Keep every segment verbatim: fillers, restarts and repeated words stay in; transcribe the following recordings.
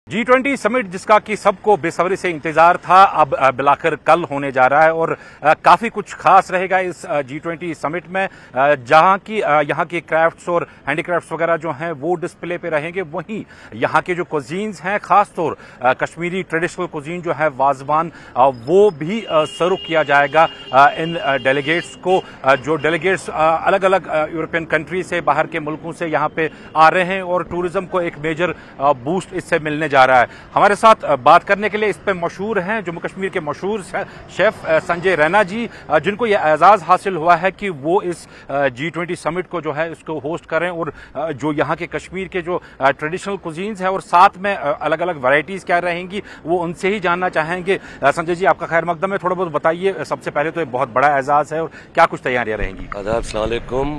G twenty summit जिसका कि सबको बेसब्री से इंतजार था, अब बिलाकर कल होने जा रहा है और काफी कुछ खास रहेगा इस जी ट्वेंटी समिट में। जहां की यहां के क्राफ्ट्स और हैंडीक्राफ्ट्स वगैरह जो हैं वो डिस्प्ले पे रहेंगे, वहीं यहां के जो कुजीन्स हैं, खासतौर कश्मीरी ट्रेडिशनल कुजीन जो है वाजवान, वो भी सर्व किया जाएगा इन डेलीगेट्स को। जो डेलीगेट्स अलग अलग यूरोपियन कंट्री से, बाहर के मुल्कों से यहाँ पे आ रहे हैं और टूरिज्म को एक मेजर बूस्ट इससे मिलने जा रहा है। हमारे साथ बात करने के लिए इस पे मशहूर हैं जम्मू कश्मीर के मशहूर शेफ संजय रैना जी, जिनको यह एजाज हासिल हुआ है कि वो इस जी ट्वेंटी समिट को जो है इसको होस्ट करें और जो यहाँ के कश्मीर के जो ट्रेडिशनल कुजीन्स है और साथ में अलग अलग वैरायटीज क्या रहेंगी वो उनसे ही जानना चाहेंगे। संजय जी, आपका खैर मकदम है, थोड़ा बहुत बताइए। सबसे पहले तो एक बहुत बड़ा एजाज है और क्या कुछ तैयारियां रहेंगी? आदाब, अस्सलाम वालेकुम।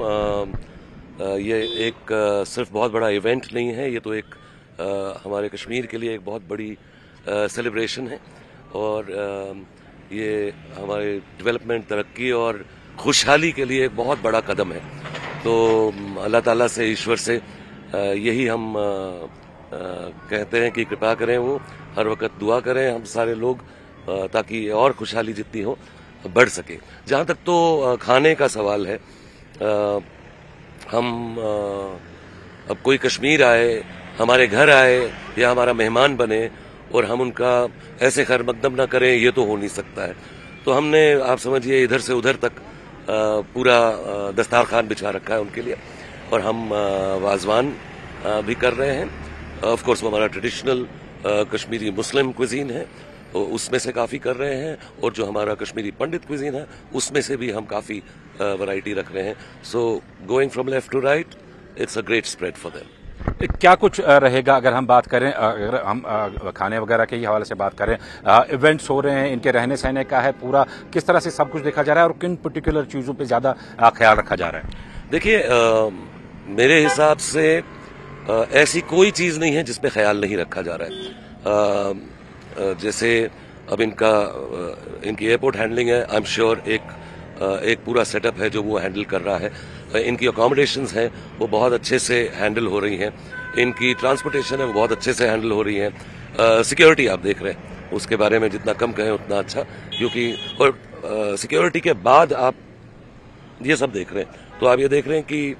ये एक सिर्फ बहुत बड़ा इवेंट नहीं है, ये तो एक आ, हमारे कश्मीर के लिए एक बहुत बड़ी सेलिब्रेशन है और आ, ये हमारे डेवलपमेंट, तरक्की और खुशहाली के लिए एक बहुत बड़ा कदम है। तो अल्लाह ताला से, ईश्वर से आ, यही हम आ, आ, कहते हैं कि कृपा करें, वो हर वक्त दुआ करें हम सारे लोग, आ, ताकि और खुशहाली जितनी हो बढ़ सके। जहाँ तक तो खाने का सवाल है, आ, हम आ, अब कोई कश्मीर आए, हमारे घर आए या हमारा मेहमान बने और हम उनका ऐसे खैर मकदम ना करें, ये तो हो नहीं सकता है। तो हमने, आप समझिए, इधर से उधर तक आ, पूरा दस्तारखान बिछा रखा है उनके लिए और हम आ, वाजवान आ, भी कर रहे हैं। ऑफ कोर्स वो हमारा ट्रेडिशनल कश्मीरी मुस्लिम क्विजीन है, तो उसमें से काफी कर रहे हैं, और जो हमारा कश्मीरी पंडित क्विजीन है उसमें से भी हम काफी वैरायटी रख रहे हैं। So going from left to right, it's a great spread for them. क्या कुछ रहेगा अगर हम बात करें, अगर हम खाने वगैरह के ही हवाले से बात करें, इवेंट्स हो रहे हैं, इनके रहने सहने का है, पूरा किस तरह से सब कुछ देखा जा रहा है और किन पर्टिकुलर चीजों पे ज्यादा ख्याल रखा जा रहा है? देखिए, मेरे हिसाब से आ, ऐसी कोई चीज नहीं है जिसपे ख्याल नहीं रखा जा रहा है। आ, जैसे अब इनका इनकी एयरपोर्ट हैंडलिंग है, आई एम श्योर एक एक पूरा सेटअप है जो वो हैंडल कर रहा है। इनकी अकोमोडेशंस हैं वो बहुत अच्छे से हैंडल हो रही हैं, इनकी ट्रांसपोर्टेशन है वो बहुत अच्छे से हैंडल हो रही है। सिक्योरिटी आप देख रहे हैं, उसके बारे में जितना कम कहें उतना अच्छा, क्योंकि और सिक्योरिटी के बाद आप ये सब देख रहे हैं तो आप ये देख रहे हैं कि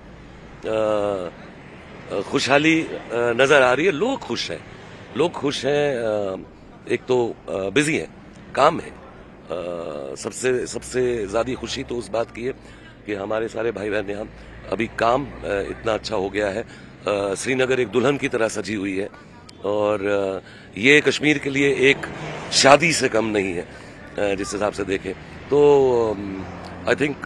आ, खुशहाली नजर आ रही है। लोग खुश हैं, लोग खुश हैं। एक तो बिजी हैं, काम है। Uh, सबसे सबसे ज्यादा खुशी तो उस बात की है कि हमारे सारे भाई बहन यहाँ अभी काम uh, इतना अच्छा हो गया है। uh, श्रीनगर एक दुल्हन की तरह सजी हुई है और uh, ये कश्मीर के लिए एक शादी से कम नहीं है, uh, जिस हिसाब से देखें तो आई थिंक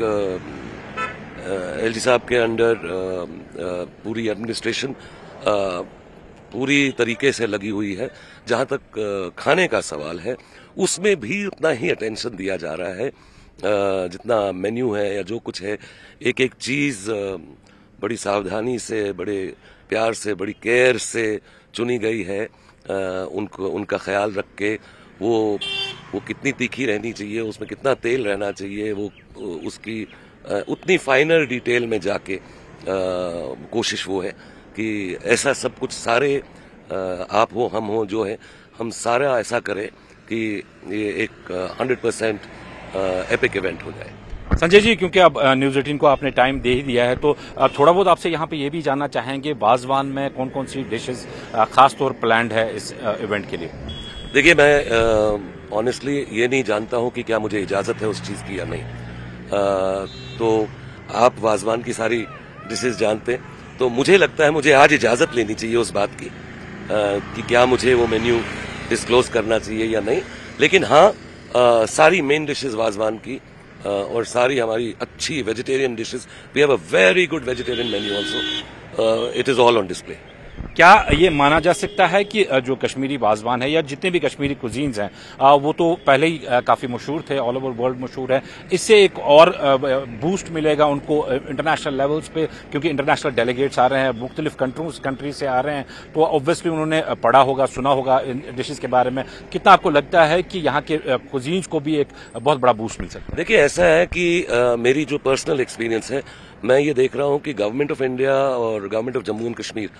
एल जी साहब के अंडर uh, uh, पूरी एडमिनिस्ट्रेशन uh, पूरी तरीके से लगी हुई है। जहां तक uh, खाने का सवाल है, उसमें भी उतना ही अटेंशन दिया जा रहा है जितना मेन्यू है या जो कुछ है। एक एक चीज बड़ी सावधानी से, बड़े प्यार से, बड़ी केयर से चुनी गई है। उनको उनका ख्याल रख के वो वो कितनी तीखी रहनी चाहिए, उसमें कितना तेल रहना चाहिए, वो उसकी उतनी फाइनर डिटेल में जाके कोशिश वो है कि ऐसा सब कुछ सारे आप हो, हम हो, जो है हम सारा ऐसा करें कि ये एक हंड्रेड परसेंट एपिक इवेंट हो जाए। संजय जी, क्योंकि अब न्यूज एटीन को आपने टाइम दे ही दिया है, तो थोड़ा बहुत आपसे यहाँ पे ये भी जानना चाहेंगे, वाजवान में कौन कौन सी डिशेस खास तौर प्लान्ड है इस इवेंट के लिए? देखिए, मैं ऑनेस्टली ये नहीं जानता हूँ कि क्या मुझे इजाजत है उस चीज की या नहीं। आ, तो आप वाजवान की सारी डिशेस जानते हैं, तो मुझे लगता है मुझे आज इजाजत लेनी चाहिए उस बात की आ, कि क्या मुझे वो मेन्यू डिस्क्लोज करना चाहिए या नहीं। लेकिन हाँ, आ, सारी मेन डिशेस वाजवान की आ, और सारी हमारी अच्छी vegetarian dishes, we have a very good vegetarian menu also, it is all on display. क्या ये माना जा सकता है कि जो कश्मीरी वाजवान है या जितने भी कश्मीरी कुजीन्स हैं वो तो पहले ही काफी मशहूर थे, ऑल ओवर वर्ल्ड मशहूर है, इससे एक और बूस्ट मिलेगा उनको इंटरनेशनल लेवल्स पे, क्योंकि इंटरनेशनल डेलीगेट्स आ रहे हैं, मुख्तलिफ कंट्री से आ रहे हैं, तो ऑब्वियसली उन्होंने पढ़ा होगा, सुना होगा इन डिशेज के बारे में। कितना आपको लगता है कि यहाँ के कुजीन्स को भी एक बहुत बड़ा बूस्ट मिल सकता है? देखिए, ऐसा है कि आ, मेरी जो पर्सनल एक्सपीरियंस है, मैं ये देख रहा हूँ कि गवर्नमेंट ऑफ इंडिया और government of Jammu and Kashmir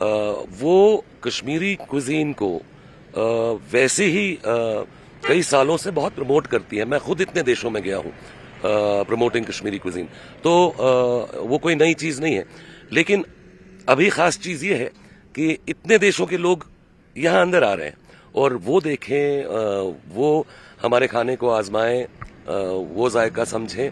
वो कश्मीरी क्विजीन को वैसे ही कई सालों से बहुत प्रमोट करती है। मैं खुद इतने देशों में गया हूँ प्रमोटिंग कश्मीरी क्विजीन, तो वो कोई नई चीज नहीं है। लेकिन अभी खास चीज ये है कि इतने देशों के लोग यहाँ अंदर आ रहे हैं और वो देखें, वो हमारे खाने को आजमाएं, वो जायका समझें।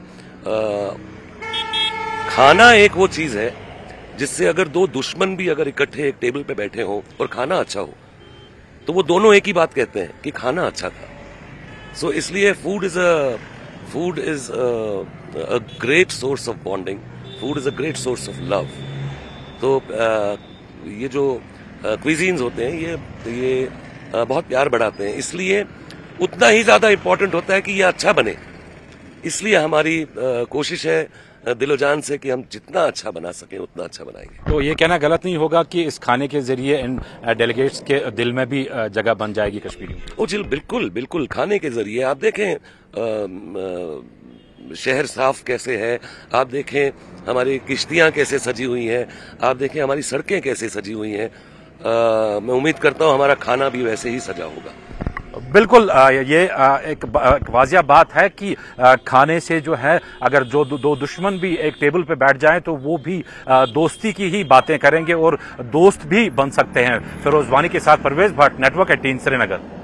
खाना एक वो चीज है जिससे अगर दो दुश्मन भी अगर इकट्ठे एक टेबल पे बैठे हों और खाना अच्छा हो तो वो दोनों एक ही बात कहते हैं कि खाना अच्छा था। सो so, इसलिए food is a food is a great source of bonding, food is a great source of love. तो uh, ये जो क्विजीन्स uh, होते हैं ये ये uh, बहुत प्यार बढ़ाते हैं, इसलिए उतना ही ज्यादा इम्पोर्टेंट होता है कि ये अच्छा बने। इसलिए हमारी uh, कोशिश है दिलो जान से कि हम जितना अच्छा बना सकें उतना अच्छा बनाएंगे। तो ये कहना गलत नहीं होगा कि इस खाने के जरिए इन डेलीगेट्स के दिल में भी जगह बन जाएगी कश्मीरियों की? ओ जी बिल्कुल बिल्कुल, खाने के जरिए आप देखें आ, आ, शहर साफ कैसे है, आप देखें हमारी किश्तियां कैसे सजी हुई हैं, आप देखें हमारी सड़कें कैसे सजी हुई हैं। मैं उम्मीद करता हूं हमारा खाना भी वैसे ही सजा होगा। बिल्कुल, ये एक वाजिया बात है कि खाने से जो है अगर जो दो दुश्मन भी एक टेबल पे बैठ जाएं तो वो भी दोस्ती की ही बातें करेंगे और दोस्त भी बन सकते हैं। फिरोज वानी के साथ परवेज भट्ट, नेटवर्क एटीन, श्रीनगर।